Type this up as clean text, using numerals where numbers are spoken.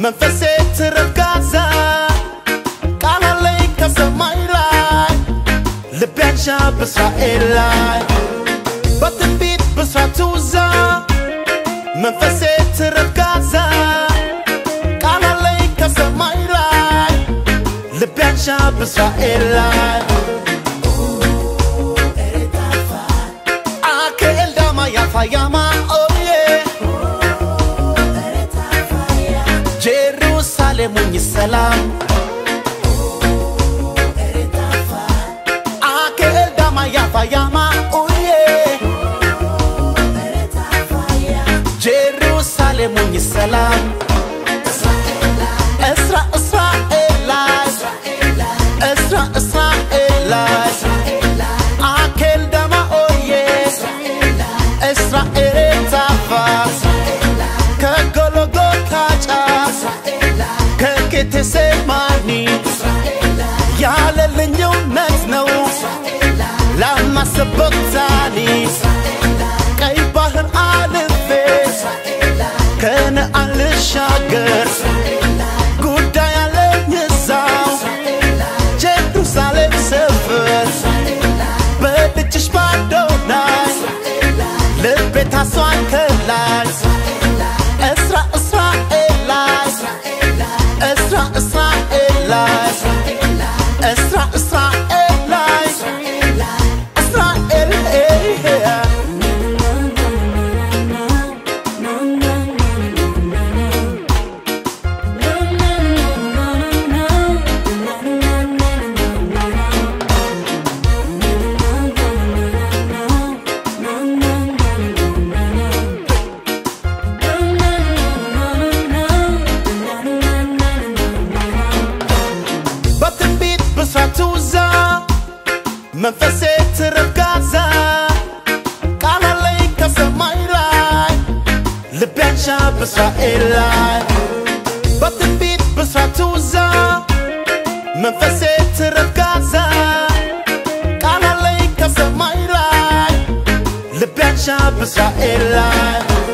መንፈሴ ትረጋዛ ቃላለይ ከሰማይ ላይ ልቤ አንሻብ በእስራኤል ላይ በትንቢት ብስራት ውዛ መንፈሴ ትረጋዛ ቃላለይ ከሰማይ ላይ ልቤ አንሻብ በእስራኤል ላይ Yama oh yeah Jerusalem un salam Ake el dama yama oh yeah Jerusalem un salam Esra Ake el dama oh yeah Israel tafa Kagologota chas Kaketesemani Yale linyo nazno Lama sabotani Kay bahar alifes Kana alishagar Guda yale nyezaw Jerusalem sefer Bedetish padonai Lebet haswan kelas Esra Israelites Esra Israelites Esra Israelites Israel Tuza መንፈሴ ትረጋዛ ቃላለይ ከሰማይ ላይ ልቤ አንሻብ በእስራኤል ላይ በትንቢት ብስራት ውዛ መንፈሴ ትረጋዛ ቃላለይ ከሰማይ ላይ ልቤ አንሻብ በእስራኤል ላይ